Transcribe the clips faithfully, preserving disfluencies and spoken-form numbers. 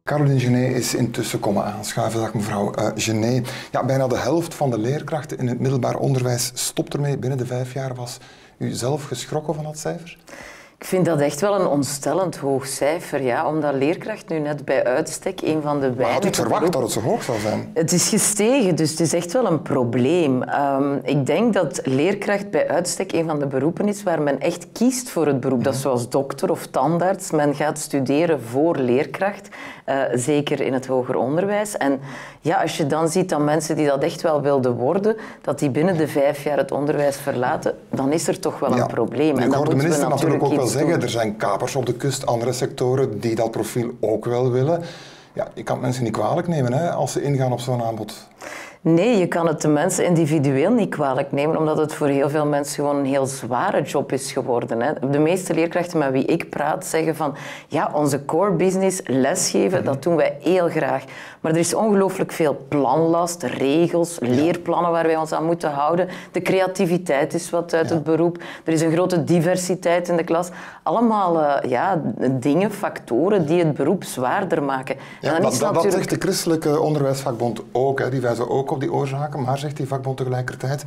Caroline Genet is intussen komen aanschuiven. Dag mevrouw uh, Genet. Ja, bijna de helft van de leerkrachten in het middelbaar onderwijs stopt ermee binnen de vijf jaar. Was u zelf geschrokken van dat cijfer? Ik vind dat echt wel een ontstellend hoog cijfer, ja, omdat leerkracht nu net bij uitstek een van de weinige... Maar had u het verwacht dat het zo hoog zou zijn? Het is gestegen, dus het is echt wel een probleem. Um, ik denk dat leerkracht bij uitstek een van de beroepen is waar men echt kiest voor het beroep. Mm-hmm. Dat is zoals dokter of tandarts. Men gaat studeren voor leerkracht, uh, zeker in het hoger onderwijs. En ja, als je dan ziet dat mensen die dat echt wel wilden worden, dat die binnen de vijf jaar het onderwijs verlaten, dan is er toch wel ja. een probleem. En ik hoor de minister natuurlijk ook wel zeggen, doen. er zijn kapers op de kust, andere sectoren die dat profiel ook wel willen. Ja, je kan het mensen niet kwalijk nemen hè, als ze ingaan op zo'n aanbod. Nee, je kan het de mensen individueel niet kwalijk nemen, omdat het voor heel veel mensen gewoon een heel zware job is geworden. Hè. De meeste leerkrachten met wie ik praat zeggen van, ja, onze core business, lesgeven, mm-hmm. dat doen wij heel graag. Maar er is ongelooflijk veel planlast, regels, ja. leerplannen waar wij ons aan moeten houden. De creativiteit is wat uit ja. het beroep. Er is een grote diversiteit in de klas. Allemaal uh, ja, dingen, factoren die het beroep zwaarder maken. Ja, en dan dat, is dat, natuurlijk... dat zegt de Christelijke Onderwijsvakbond ook. Hè. Die wijzen ook op die oorzaken, maar zegt die vakbond tegelijkertijd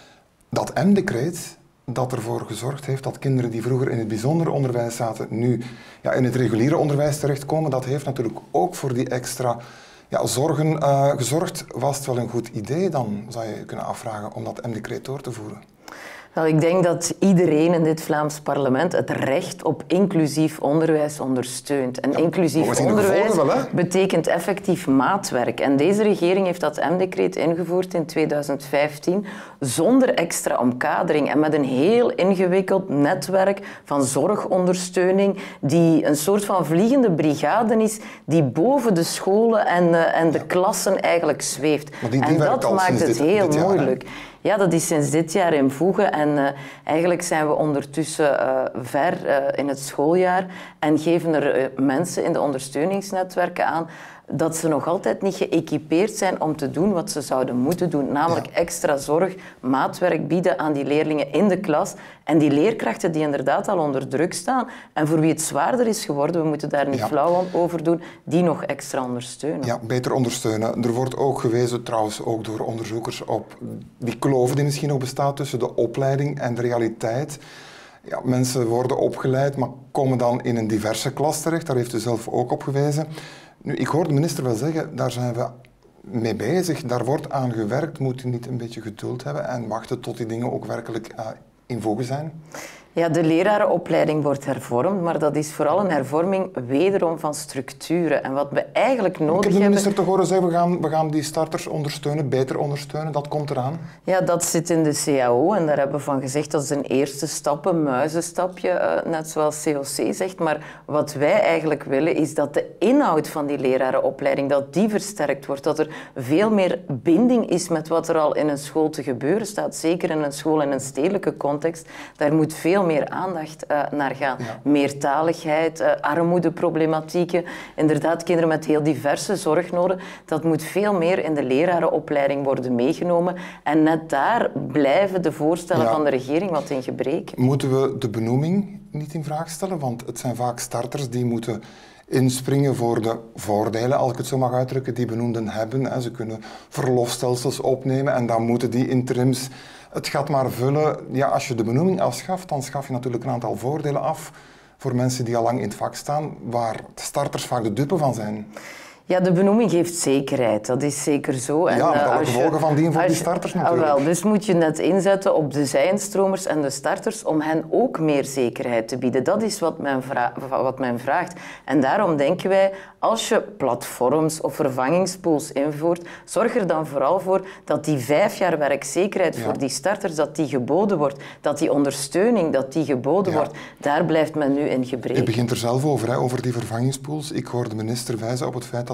dat M-decreet dat ervoor gezorgd heeft dat kinderen die vroeger in het bijzonder onderwijs zaten, nu ja, in het reguliere onderwijs terechtkomen, dat heeft natuurlijk ook voor die extra ja, zorgen uh, gezorgd. Was het wel een goed idee dan, zou je kunnen afvragen, om dat M-decreet door te voeren? Wel, ik denk dat iedereen in dit Vlaams parlement het recht op inclusief onderwijs ondersteunt. En ja, inclusief onderwijs wel, betekent effectief maatwerk. En deze regering heeft dat M-decreet ingevoerd in tweeduizend vijftien zonder extra omkadering en met een heel ingewikkeld netwerk van zorgondersteuning die een soort van vliegende brigade is die boven de scholen en, uh, en de ja. klassen eigenlijk zweeft. Die, die en dat maakt het dit, heel dit jaar, moeilijk. Hè? Ja, dat is sinds dit jaar in voege en uh, eigenlijk zijn we ondertussen uh, ver uh, in het schooljaar en geven er uh, mensen in de ondersteuningsnetwerken aan dat ze nog altijd niet geëquipeerd zijn om te doen wat ze zouden moeten doen. Namelijk ja. extra zorg, maatwerk bieden aan die leerlingen in de klas. En die leerkrachten die inderdaad al onder druk staan en voor wie het zwaarder is geworden, we moeten daar niet ja. flauw over doen, die nog extra ondersteunen. Ja, beter ondersteunen. Er wordt ook gewezen, trouwens ook door onderzoekers, op die kloof die misschien nog bestaat tussen de opleiding en de realiteit. Ja, mensen worden opgeleid, maar komen dan in een diverse klas terecht. Daar heeft u zelf ook op gewezen. Nu, ik hoor de minister wel zeggen, daar zijn we mee bezig, daar wordt aan gewerkt. Moet u niet een beetje geduld hebben en wachten tot die dingen ook werkelijk uh, in voege zijn? Ja, de lerarenopleiding wordt hervormd, maar dat is vooral een hervorming wederom van structuren. En wat we eigenlijk nodig hebben... Ik heb de minister toch horen zeggen, we gaan, we gaan die starters ondersteunen, beter ondersteunen, dat komt eraan. Ja, dat zit in de C A O en daar hebben we van gezegd dat is een eerste stap, een muizenstapje, uh, net zoals C O C zegt. Maar wat wij eigenlijk willen is dat de inhoud van die lerarenopleiding, dat die versterkt wordt, dat er veel meer binding is met wat er al in een school te gebeuren staat. Zeker in een school in een stedelijke context, daar moet veel meer aandacht uh, naar gaan. Ja. Meertaligheid, uh, armoedeproblematieken, inderdaad kinderen met heel diverse zorgnoden. Dat moet veel meer in de lerarenopleiding worden meegenomen. En net daar blijven de voorstellen ja. van de regering wat in gebrek. Moeten we de benoeming niet in vraag stellen? Want het zijn vaak starters die moeten inspringen voor de voordelen, als ik het zo mag uitdrukken, die benoemden hebben. Ze kunnen verlofstelsels opnemen en dan moeten die interims het gat maar vullen. Ja, als je de benoeming afschaft, dan schaf je natuurlijk een aantal voordelen af voor mensen die al lang in het vak staan, waar de starters vaak de dupe van zijn. Ja, de benoeming geeft zekerheid, dat is zeker zo. En, ja, met alle als gevolgen je, van die voor die je, starters natuurlijk. Ah, wel, dus moet je net inzetten op de zijnstromers en de starters om hen ook meer zekerheid te bieden. Dat is wat men, vra- wat men vraagt. En daarom denken wij, als je platforms of vervangingspools invoert, zorg er dan vooral voor dat die vijf jaar werkzekerheid ja. voor die starters, dat die geboden wordt. Dat die ondersteuning, dat die geboden ja. wordt. Daar blijft men nu in gebrek. Je begint er zelf over, hè, over die vervangingspools. Ik hoor de minister wijzen op het feit dat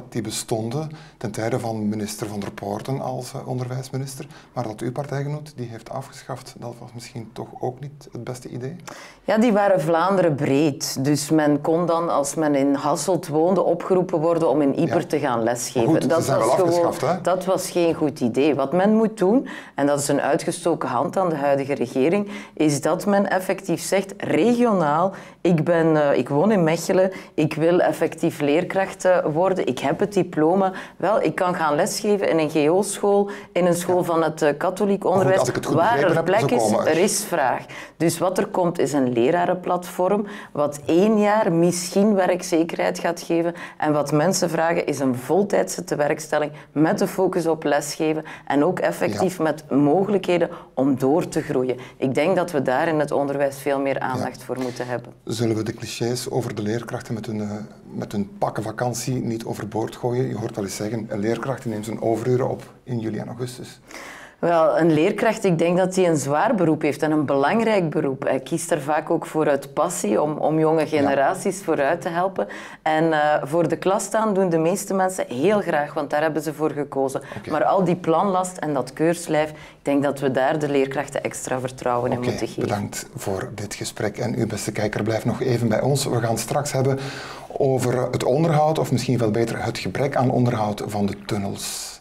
die bestonden ten tijde van minister Van der Poorten als uh, onderwijsminister, maar dat uw partijgenoot die heeft afgeschaft, dat was misschien toch ook niet het beste idee? Ja, die waren Vlaanderen breed. Dus men kon dan, als men in Hasselt woonde, opgeroepen worden om in Ieper ja. te gaan lesgeven. Goed, dat, was gewoon, hè? dat was geen goed idee. Wat men moet doen, en dat is een uitgestoken hand aan de huidige regering, is dat men effectief zegt, regionaal, ik, ben, uh, ik woon in Mechelen, ik wil effectief leerkracht uh, worden, ik heb het diploma. Wel, ik kan gaan lesgeven in een G O-school, in een school ja. van het uh, katholiek onderwijs. Goed, als ik het goed waar er heb, plek is, er. er is vraag. Dus wat er komt is een lerarenplatform, wat één jaar misschien werkzekerheid gaat geven. En wat mensen vragen is een voltijdse tewerkstelling met de focus op lesgeven en ook effectief ja. met mogelijkheden om door te groeien. Ik denk dat we daar in het onderwijs veel meer aandacht ja. voor moeten hebben. Zullen we de clichés over de leerkrachten met hun, uh, met hun pakken vakantie niet overboord gooien? Je hoort wel eens zeggen, een leerkracht neemt zijn overuren op in juli en augustus. Wel, een leerkracht, ik denk dat hij een zwaar beroep heeft en een belangrijk beroep. Hij kiest er vaak ook voor uit passie om, om jonge generaties ja. vooruit te helpen. En uh, voor de klas staan doen de meeste mensen heel graag, want daar hebben ze voor gekozen. Okay. Maar al die planlast en dat keurslijf, ik denk dat we daar de leerkrachten extra vertrouwen in okay, moeten geven. Bedankt voor dit gesprek. En u, beste kijker, blijf nog even bij ons. We gaan straks hebben over het onderhoud, of misschien veel beter het gebrek aan onderhoud van de tunnels.